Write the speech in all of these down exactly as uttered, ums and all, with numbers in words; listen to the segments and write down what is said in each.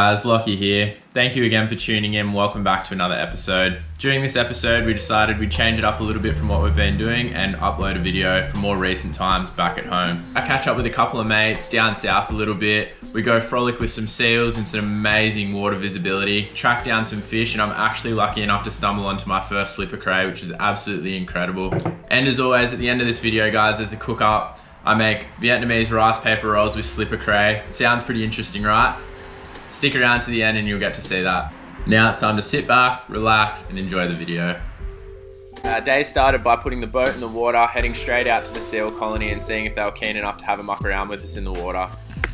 guys, Lockie here. Thank you again for tuning in. Welcome back to another episode. During this episode, we decided we'd change it up a little bit from what we've been doing and upload a video from more recent times back at home. I catch up with a couple of mates down south a little bit. We go frolic with some seals and some amazing water visibility, track down some fish, and I'm actually lucky enough to stumble onto my first slipper cray, which was absolutely incredible. And as always, at the end of this video, guys, there's a cook up. I make Vietnamese rice paper rolls with slipper cray. Sounds pretty interesting, right? Stick around to the end and you'll get to see that. Now it's time to sit back, relax, and enjoy the video. Our day started by putting the boat in the water, heading straight out to the seal colony and seeing if they were keen enough to have a muck around with us in the water.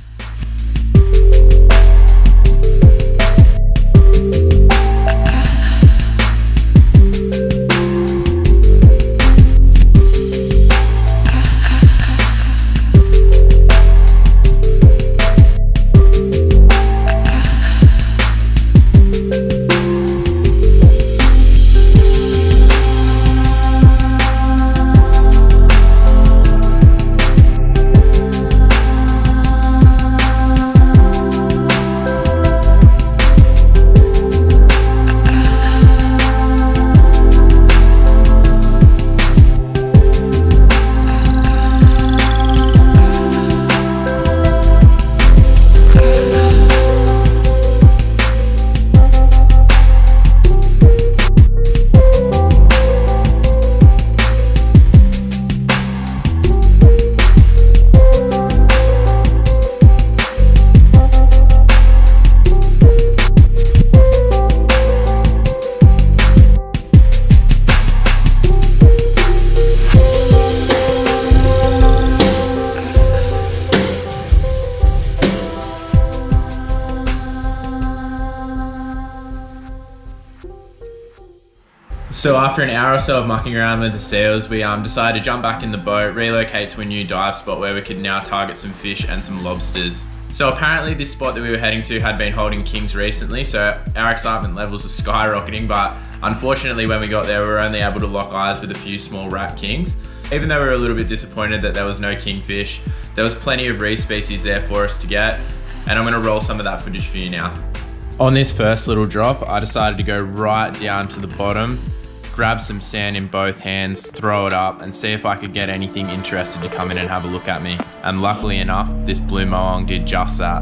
So after an hour or so of mucking around with the seals, we um, decided to jump back in the boat, relocate to a new dive spot where we could now target some fish and some lobsters. So apparently this spot that we were heading to had been holding kings recently, so our excitement levels were skyrocketing, but unfortunately when we got there we were only able to lock eyes with a few small rat kings. Even though we were a little bit disappointed that there was no kingfish, there was plenty of reef species there for us to get, and I'm going to roll some of that footage for you now. On this first little drop, I decided to go right down to the bottom, grab some sand in both hands, throw it up, and see if I could get anything interested to come in and have a look at me. And luckily enough, this blue moong did just that.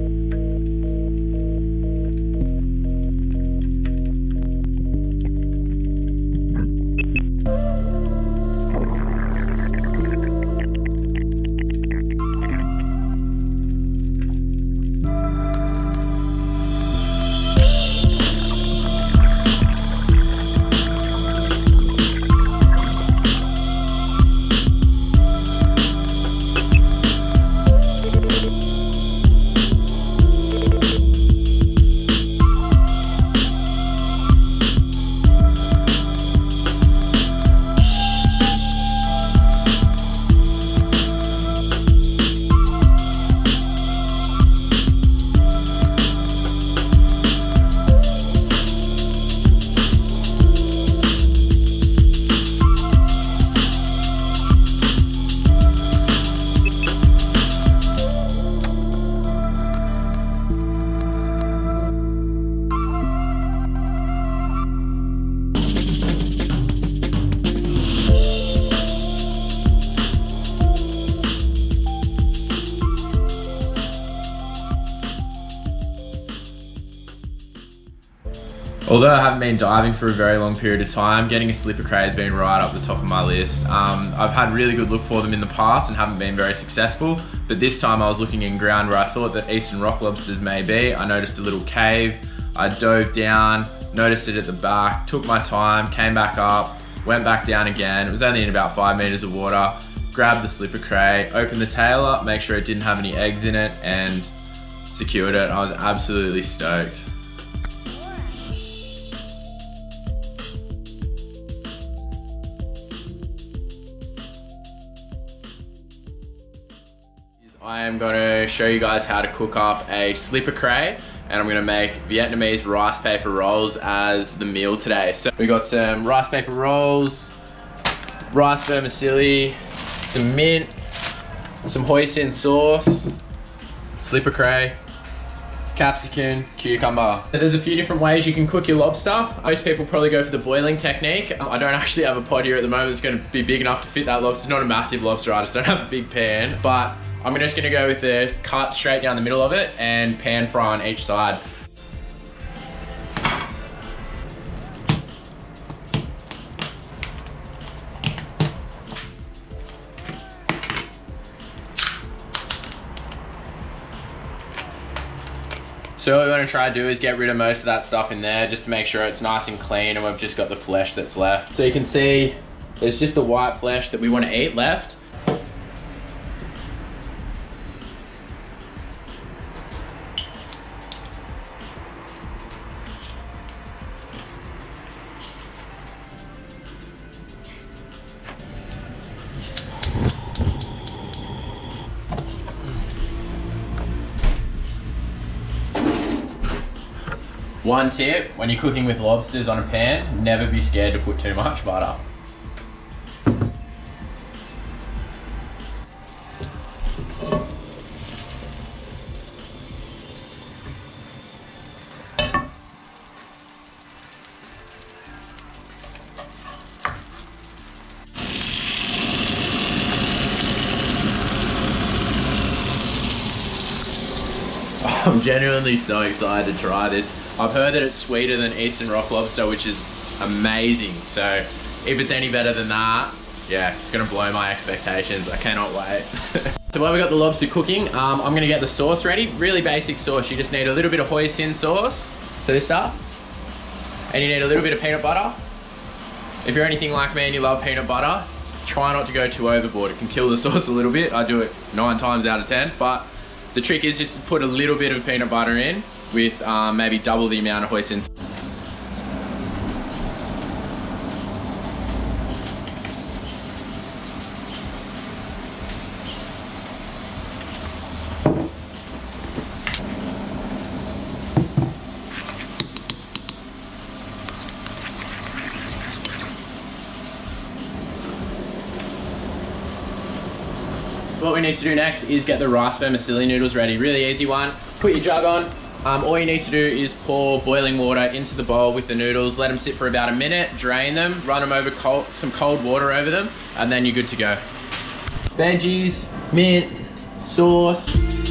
Although I haven't been diving for a very long period of time, getting a slipper cray has been right up the top of my list. Um, I've had really good look for them in the past and haven't been very successful, but this time I was looking in ground where I thought that eastern rock lobsters may be. I noticed a little cave, I dove down, noticed it at the back, took my time, came back up, went back down again. It was only in about five meters of water, grabbed the slipper cray, opened the tail up, make sure it didn't have any eggs in it, and secured it. I was absolutely stoked. I am going to show you guys how to cook up a slipper cray, and I'm going to make Vietnamese rice paper rolls as the meal today. So we got some rice paper rolls, rice vermicelli, some mint, some hoisin sauce, slipper cray, capsicum, cucumber. So there's a few different ways you can cook your lobster. Most people probably go for the boiling technique. I don't actually have a pot here at the moment that's gonna be big enough to fit that lobster. It's not a massive lobster, I just don't have a big pan, but I'm just gonna go with the cut straight down the middle of it and pan fry on each side. So what we want to try to do is get rid of most of that stuff in there just to make sure it's nice and clean and we've just got the flesh that's left. So you can see there's just the white flesh that we want to eat left. One tip, when you're cooking with lobsters on a pan, never be scared to put too much butter. I'm genuinely so excited to try this. I've heard that it's sweeter than Eastern Rock Lobster, which is amazing. So if it's any better than that, yeah, it's gonna blow my expectations. I cannot wait. So while we got the lobster cooking, um, I'm gonna get the sauce ready. Really basic sauce. You just need a little bit of hoisin sauce. So this up. And you need a little bit of peanut butter. If you're anything like me and you love peanut butter, try not to go too overboard. It can kill the sauce a little bit. I do it nine times out of ten, but the trick is just to put a little bit of peanut butter in with um, maybe double the amount of hoisin. What we need to do next is get the rice vermicelli noodles ready. Really easy one. Put your jug on. Um, all you need to do is pour boiling water into the bowl with the noodles, let them sit for about a minute, drain them, run them over cold, some cold water over them, and then you're good to go. Veggies, mint, sauce.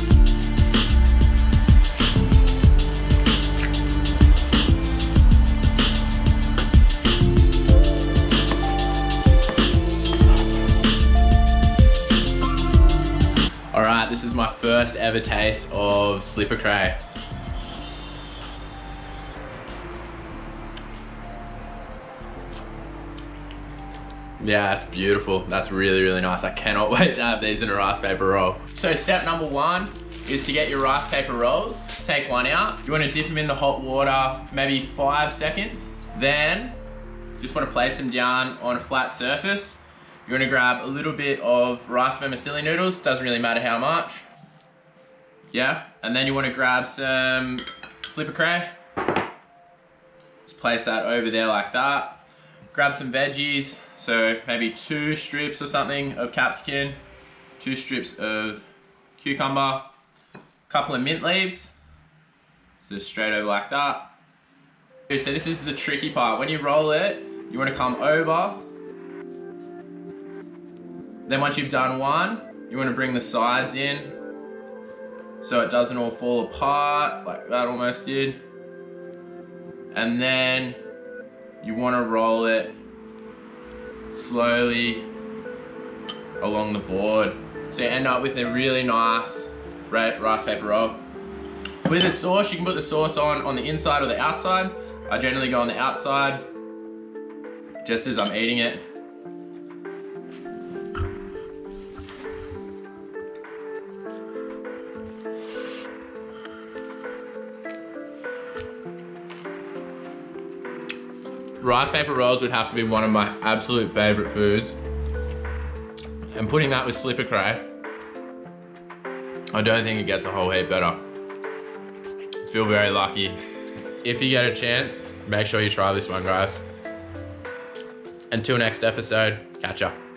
All right, this is my first ever taste of slipper cray. Yeah, it's beautiful. That's really, really nice. I cannot wait to have these in a rice paper roll. So step number one is to get your rice paper rolls. Take one out. You want to dip them in the hot water for maybe five seconds. Then just want to place them down on a flat surface. You want to grab a little bit of rice vermicelli noodles. Doesn't really matter how much. Yeah, and then you want to grab some slipper cray. Just place that over there like that. Grab some veggies. So maybe two strips or something of capsicum, two strips of cucumber, a couple of mint leaves, so straight over like that. So this is the tricky part. When you roll it, you want to come over. Then once you've done one, you want to bring the sides in so it doesn't all fall apart like that almost did. And then you want to roll it slowly along the board. So you end up with a really nice rice paper roll. With the sauce, you can put the sauce on on the inside or the outside. I generally go on the outside just as I'm eating it. Rice paper rolls would have to be one of my absolute favorite foods. And putting that with slipper cray, I don't think it gets a whole heap better. I feel very lucky. If you get a chance, make sure you try this one, guys. Until next episode, catch ya.